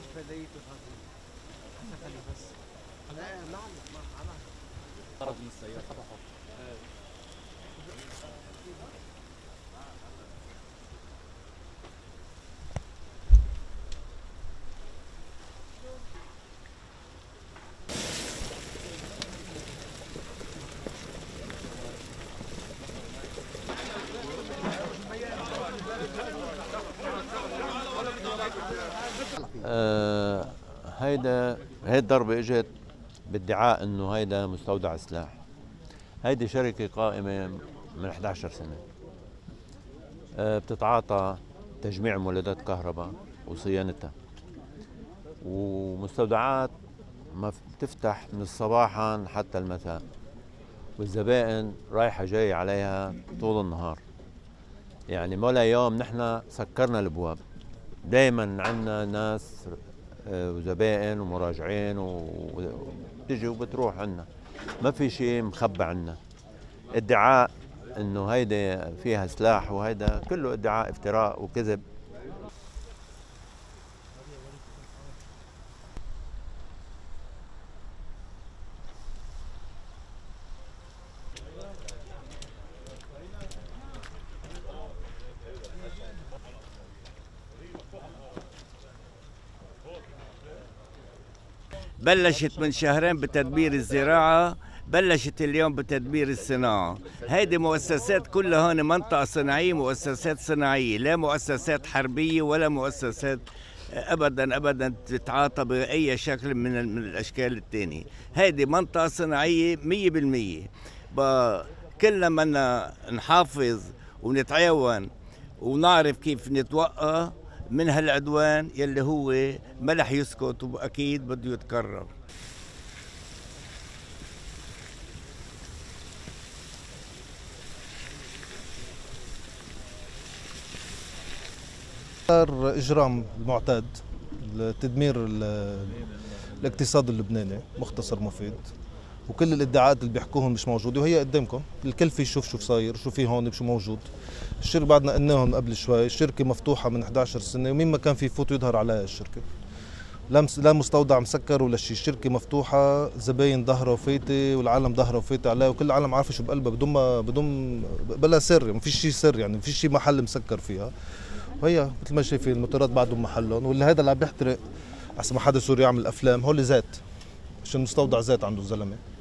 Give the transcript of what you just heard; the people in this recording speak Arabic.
فديته هذا حسكني بس. لا معلش ما عمل ضرب من السيارة طبعا. هيدي الضربة اجت بادعاء انه هيدا مستودع سلاح. هيدي شركة قائمة من 11 سنة، بتتعاطى تجميع مولدات كهرباء وصيانتها، ومستودعات ما بتفتح من الصباحا حتى المساء، والزبائن رايحة جاي عليها طول النهار. يعني ولا يوم نحن سكرنا الابواب، دائما عندنا ناس وزبائن ومراجعين وبتجي وبتروح عنا، ما في شيء مخبى عنا. ادعاء انه هيدا فيها سلاح وهيدا كله ادعاء افتراء وكذب. بلشت من شهرين بتدبير الزراعة، بلشت اليوم بتدبير الصناعة. هيدي مؤسسات كلها هون منطقة صناعية، مؤسسات صناعية، لا مؤسسات حربية ولا مؤسسات أبدا أبدا تتعاطى بأي شكل من الأشكال التانية. هيدي منطقة صناعية 100%. كلنا بدنا نحافظ ونتعاون ونعرف كيف نتوقع من هالعدوان يلي هو ما رح يسكت واكيد بده يتكرر. صار اجرام المعتاد لتدمير الاقتصاد اللبناني، مختصر مفيد، وكل الادعاءات اللي بيحكوهم مش موجوده، وهي قدامكم الكل في يشوف شو صاير، شو في هون، شو موجود. الشركه بعدنا قلناهم قبل شوي، الشركه مفتوحه من 11 سنه، ومين ما كان في يفوت يظهر عليها الشركه. لا مستودع مسكر ولا شيء، الشركه مفتوحه، زباين ظهره وفايته والعالم ظهره وفايته عليها، وكل العالم عارفه شو بقلبها، بدون بلا سر، ما فيش شيء سر، يعني ما فيش شيء محل مسكر فيها. وهي مثل ما شايفين الموتورات بعدهم محلهم، واللي هذا اللي عم بيحترق احسن ما حدا سوري يعمل افلام، هو اللي زيت، عشان مستودع زيت عنده الزلمه.